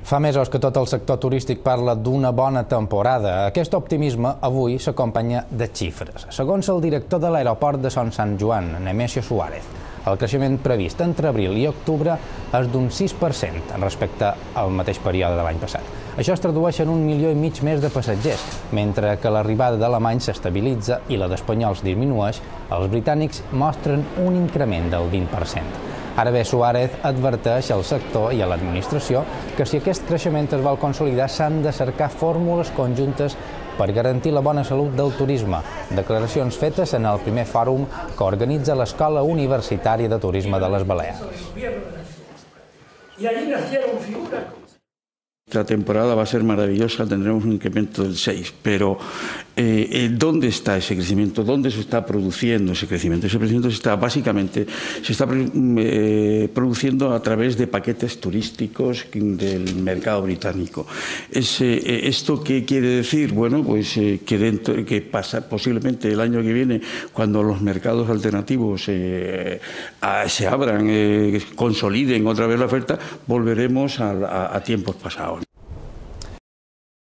Fa mesos que tot el sector turístic parla d'una bona temporada. Aquest optimisme avui s'acompanya de xifres. Segons el director de l'aeroport de Son Sant Joan, Nemesio Suárez, el creixement previst entre abril i octubre és d'un 6% respecte al mateix període de l'any passat. Això es tradueix en 1,5 milió més de passatgers, mentre que l'arribada d'alemanys s'estabilitza i la d'espanyols disminueix, els britànics mostren un increment del 20%. Ara bé, Suárez adverteix al sector i a l'administració que si aquest creixement es vol consolidar s'han de cercar fórmules conjuntes per garantir la bona salut del turisme. Declaracions fetes en el primer fòrum que organitza l'Escola Universitària de Turisme de les Balears. Y allí nacieron figuras. La temporada va a ser maravillosa, tendremos un incremento del 6%, pero ¿dónde está ese crecimiento? ¿Dónde se está produciendo ese crecimiento? Ese crecimiento se está produciendo a través de paquetes turísticos del mercado británico. ¿Esto qué quiere decir? Bueno, pues que posiblemente el año que viene, cuando los mercados alternativos se abran, consoliden otra vez la oferta, volveremos a tiempos pasados.